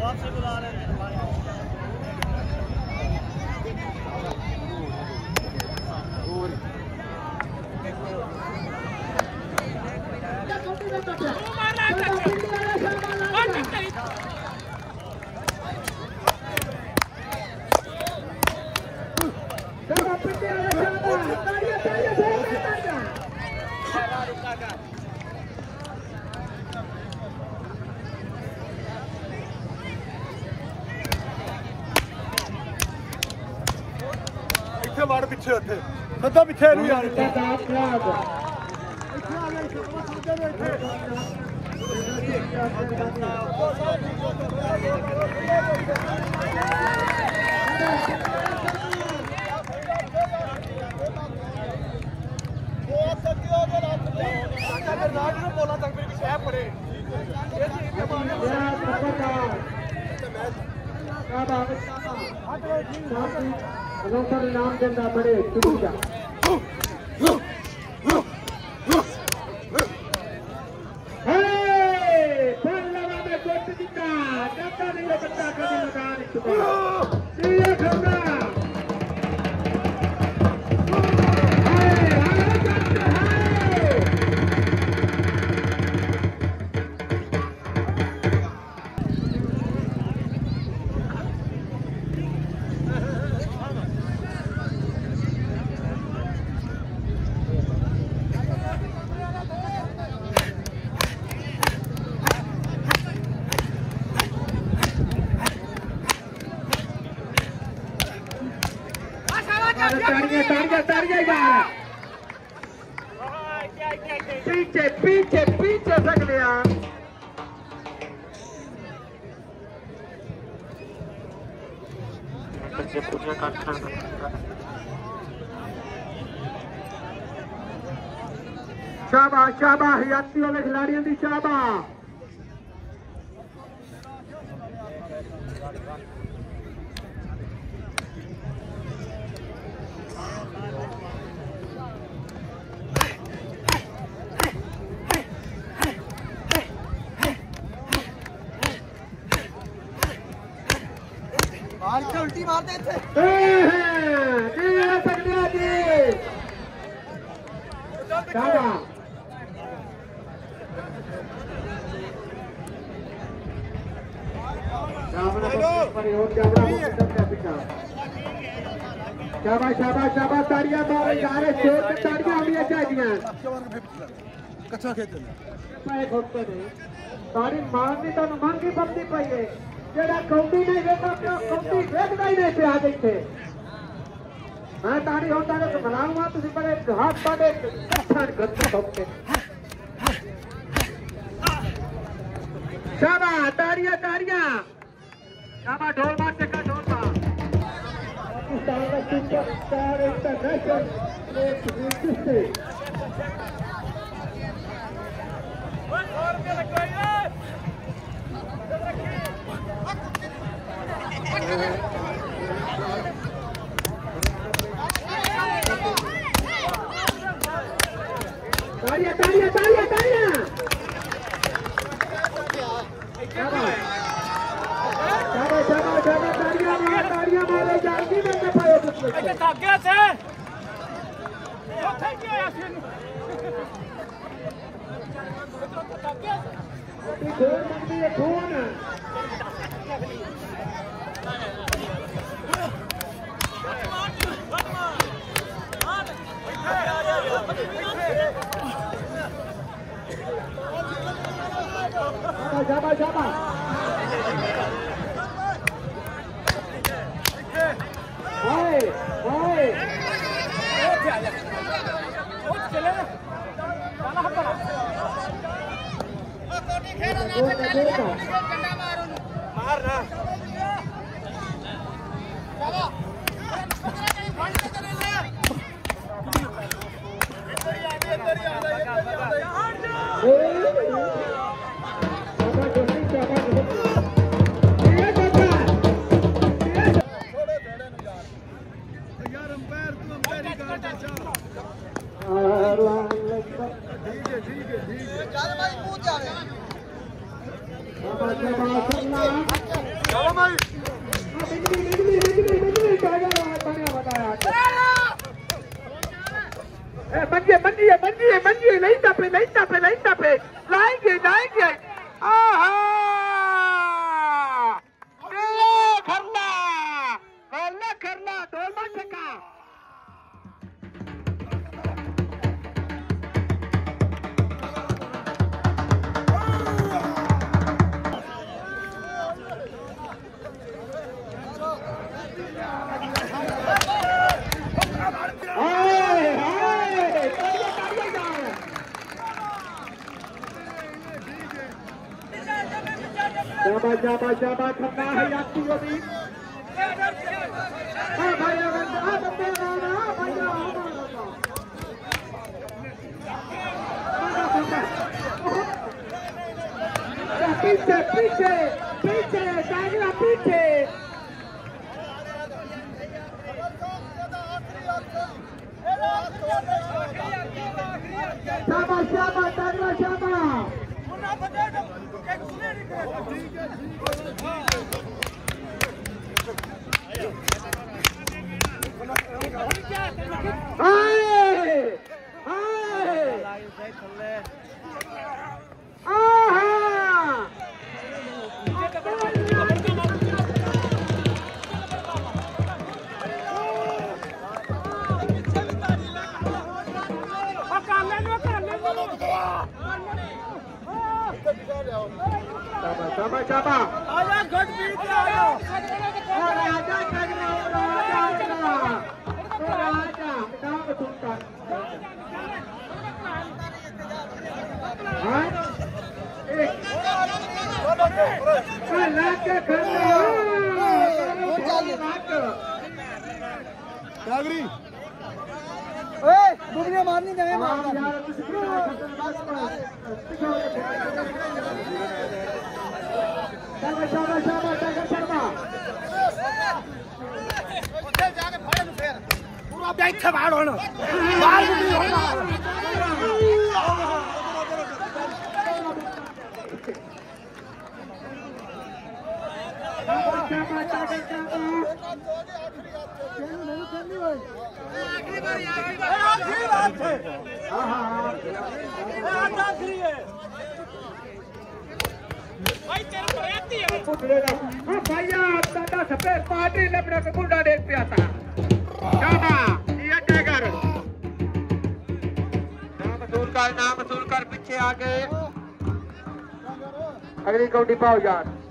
वापसी बुला रहे हैं वाड़ पिछे उत्थे सदा पिछे नहीं यार बोला तक मेरी शह पड़े अनोखा नाम देना बड़े चुनिया पहलवा में गोट दिखा डब्बा नहीं बच्चा कभी लगा नहीं पीछे पीछे पीछे सक लिया शाबाश शाबाश यात्री वाले खिलाड़ियों की शाबाश उल्टी मार दे थे शाबाश शाबाश शाबाश ताड़ियां मारे जा रहे जोर से ताड़ियां होनी चाहिए कच्चा खेत ताड़ी मारनी तो महंगी बनती पई है जेड़ा कौडी नहीं वेखा कौडी वेखदा ही नहीं पिया देखे मैं ताड़ी होता है तो बनाऊंगा तुझे बड़े हाथ पाड़े ठंड गत्ता होते शाबाश ताड़ियां ताड़ियां शाबाश ढोल मार चक्का ढोल मार पाकिस्तान का सुपरस्टार इंटरनेशनल ताड़ियां ताड़ियां ताड़ियां ताड़ियां शाबाश शाबाश शाबाश ताड़ियां मारे जाएगी मैं तो पायो कुछ अच्छा थक गया से थक गया यार थक गया खून मंगती है खून शाबाश शाबाश हाय हाय चले ना मारना ठीक है मंजी नहीं तपे लाएंगे आहा करना दोनों टका जाबा करना है आपकी अभी पीछे पीछे पीछे टाइगर पीछे शाबाश टाइगर शाबाश शाबा आजा घट पीट के आजा राजा करना राजा नाम सुनता हां लाके करना नागरी ओए बुगने मारनी नहीं मारना शाबाश टाइगर शर्मा पूरा बैठ के बाहर होना बाहर नहीं होना आखिरी बात है आखिरी है भाई तेरे को रहती है हां भैया दादा सफेद पार्टी लपड़ा के गुंडा देख पे आता शाबा ये टाइगर नाम वसूल कर पीछे आ गए अगली कौडी पाओ यार